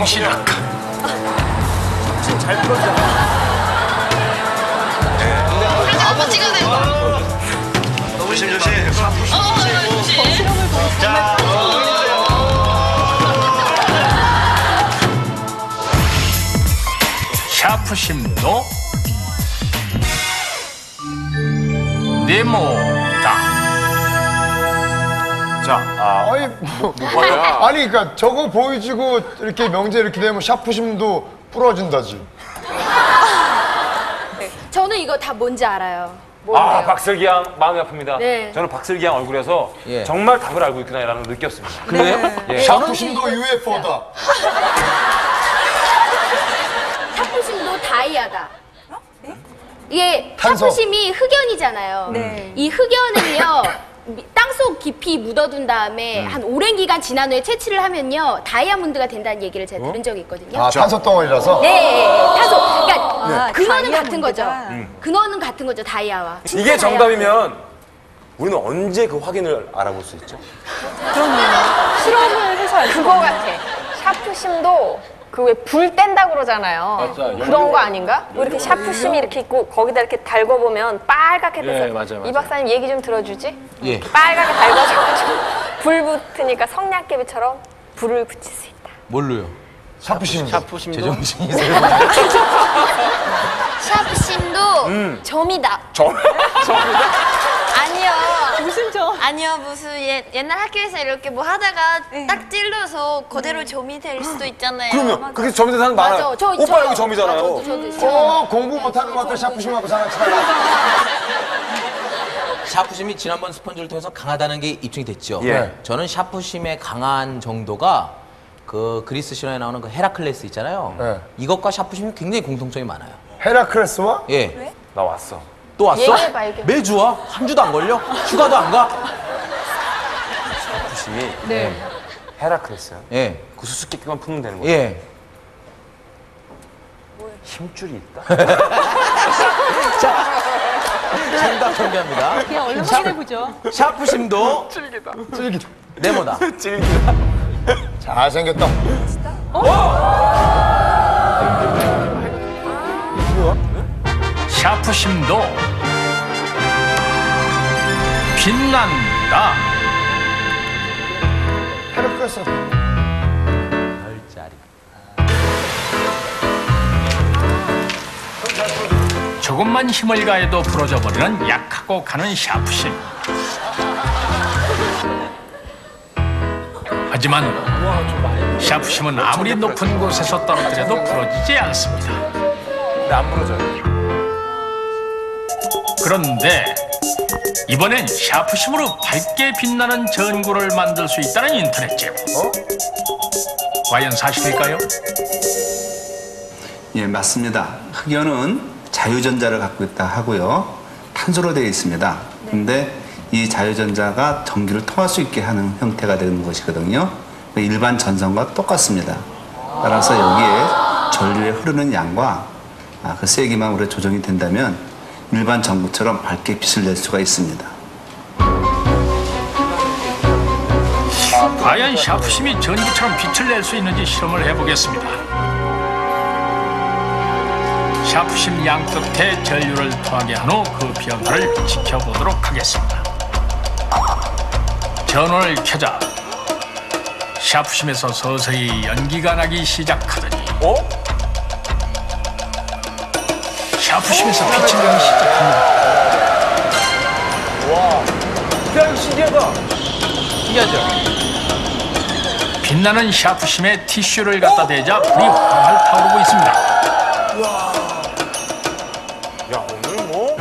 도시락. 잘 풀었잖아. 한번 찍어내봐. 조심 조심. 실험을 보고 자, 샤프심도 네모다. 자, 아니 아니 그러니까 저거 보여주고 이렇게 명제 이렇게 되면 샤프심도 부러진다지. 저는 이거 다 뭔지 알아요. 아, 박슬기 양 마음이 아픕니다. 네. 저는 박슬기 양 얼굴에서 예. 정말 답을 알고 있구나라는 걸 느꼈습니다. 그래요? 예. 샤프심도 UFO다. 샤프심도 다이아다. 이게 탄소. 샤프심이 흑연이잖아요. 이 흑연을요 땅속 깊이 묻어둔 다음에 한 오랜 기간 지난 후에 채취를 하면요 다이아몬드가 된다는 얘기를 제가 들은 적이 있거든요. 아 탄소 덩어리라서. 네, 탄소. 그러니까 근원은 같은 거죠. 다이아몬드가. 근원은 같은 거죠, 다이아와. 이게 정답이면 우리는 언제 그 확인을 알아볼 수 있죠? 실험을 해서 알죠. 그거 같아. 샤프심도 그 왜 불 뗀다 그러잖아요. 그런 거 아닌가? 뭐 이렇게 샤프심이 이렇게 있고 거기다 이렇게 달궈보면 빨갛게 돼서. 예, 맞아요. 이 박사님 얘기 좀 들어주지? 예. 빨갛게 달궈져가지고 불 붙으니까 성냥개비처럼 불을 붙일 수 있다. 뭘로요? 샤프심. 샤프심도 제정신이 있어요. 샤프심도 점이다. 아니요. 무슨 점? 아니요, 무슨 옛날 학교에서 이렇게 뭐 하다가 딱 찔러서 그대로 점이 될 수도 있잖아요. 그러면 그렇게 점이 된 사람 많아요. 맞아. 오빠 여기 점이잖아요. 저도 있어요. 공부 못하는 것들 샤프심하고 장난치다가. 샤프심이 지난번 스펀지를 통해서 강하다는 게 입증이 됐죠. 예. 저는 샤프심의 강한 정도가 그 그리스 신화에 나오는 그 헤라클레스 있잖아요. 네. 이것과 샤프심이 굉장히 공통점이 많아요. 헤라클레스와? 예. 나 왔어. 또 왔어? 얘기해봐, 얘기해봐. 매주 와? 한 주도 안 걸려? 휴가도 안 가? 샤프심이 네. 헤라클레스요. 예. 그 수수께끼만 풀면 되는 거예요. 예. 힘줄이 있다. 자, 정답 공개합니다. 그냥 얼른 확인해보죠. 샤프심도 찔기다. 네모다. 잘생겼다. 샤프심도 빛난다. 헤라클레스. 별자리. 조금만 힘을 가해도 부러져 버리는 약하고 가는 샤프심. 하지만 샤프심은 아무리 높은 곳에서 떨어뜨려도 부러지지 않습니다. 근데 안 부러져요. 그런데 이번엔 샤프심으로 밝게 빛나는 전구를 만들 수 있다는 인터넷 제보. 과연 사실일까요? 예, 맞습니다. 흑연은 자유전자를 갖고 있다 하고요. 탄소로 되어 있습니다. 그런데 이 자유전자가 전기를 통할 수 있게 하는 형태가 되는 것이거든요. 일반 전선과 똑같습니다. 따라서 여기에 전류에 흐르는 양과 그 세기만 우리가 조정이 된다면 일반 전구처럼 밝게 빛을 낼 수가 있습니다. 과연 샤프심이 전기처럼 빛을 낼 수 있는지 실험을 해보겠습니다. 샤프심 양 끝에 전류를 통하게 한 후 그 변화를 지켜보도록 하겠습니다. 전원을 켜자 샤프심에서 서서히 연기가 나기 시작하더니 샤프심에서 빛이 나기 시작합니다. 야, 이거 신기하다. 신기하죠? 빛나는 샤프심에 티슈를 갖다 대자 불이 활활 타오르고 있습니다. 야, 오늘 뭐?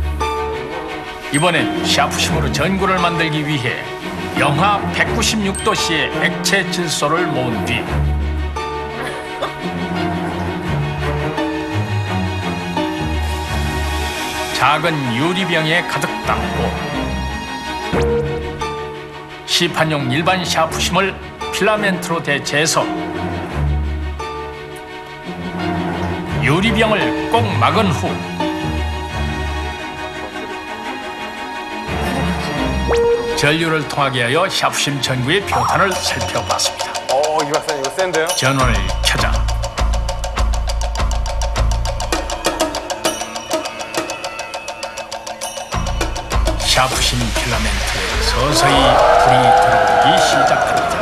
이번엔 샤프심으로 전구를 만들기 위해 영하 196도씨의 액체 질소를 모은 뒤 작은 유리병에 가득 담고 시판용 일반 샤프심을 필라멘트로 대체해서 유리병을 꼭 막은 후 전류를 통하게 하여 샤프심 전구의 표탄을 살펴봤습니다. 이 박사님 이거 센데요? 전원을 켜자. 샤프심 필라멘트에 서서히 불이 들어오기 시작합니다.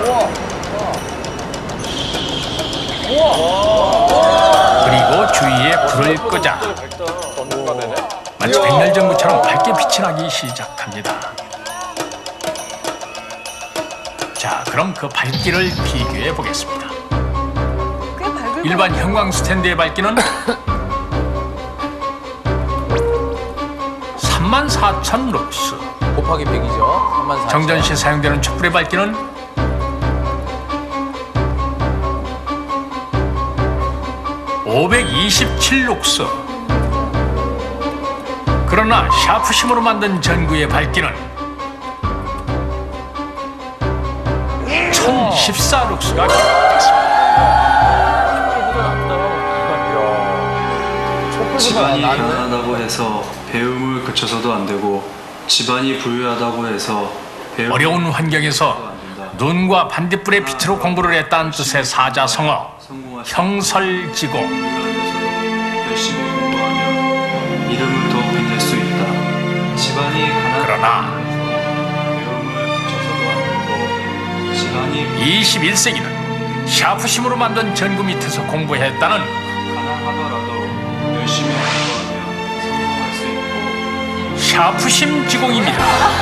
그리고 주위에 불을 끄자. 마치 백열전구처럼 밝게 빛이 나기 시작합니다. 자, 그럼 그 밝기를 비교해 보겠습니다. 일반 형광 스탠드의 밝기는 34,000 룩스. 곱하기 100이죠. 34,000. 정전 시 사용되는 촛불의 밝기는 527 룩스. 그러나 샤프심으로 만든 전구의 밝기는 1014 룩스가 기록됐습니다. 집안이 가난하다고 해서 배움을 그쳐서도 안 되고 집안이 부유하다고 해서 어려운 환경에서 눈과 반딧불의 빛으로 공부를 했다는 뜻의 사자성어 형설지공. 열심히 공부하면 이름을 더 빛낼 수 있다. 집안이 그러나 배움을 그쳐서도 안 되고 집안이 21세기는 샤프심으로 만든 전구 밑에서 공부했다는 가난하더라도 열심히 공부하면 성공할 수 있고 샤프심 지공입니다.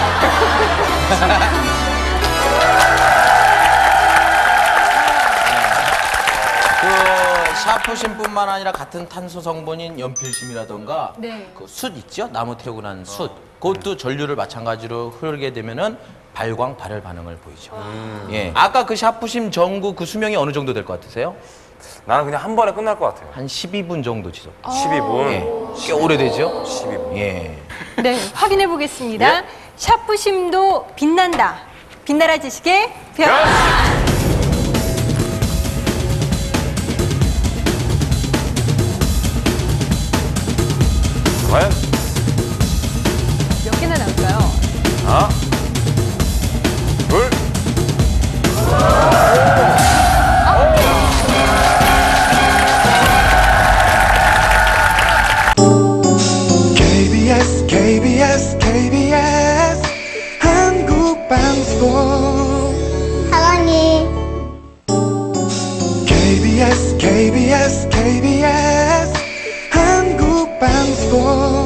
그 샤프심뿐만 아니라 같은 탄소 성분인 연필심이라던가 그 숯 있죠? 나무 태우고 난 숯. 그것도 전류를 마찬가지로 흐르게 되면은 발광 발열 반응을 보이죠. 예. 아까 그 샤프심 전구 그 수명이 어느 정도 될 것 같으세요? 나는 그냥 한 번에 끝날 것 같아요. 한 12분 정도 지속. 12분. 예. 꽤 오래되죠? 12분. 예. 네, 확인해 보겠습니다. 샤프심도 빛난다. 빛나라 지식의 별. 과연? 몇 개나 나올까요? 하나, 둘. KBS KBS KBS 한국방송 사랑해 KBS KBS KBS 한국방송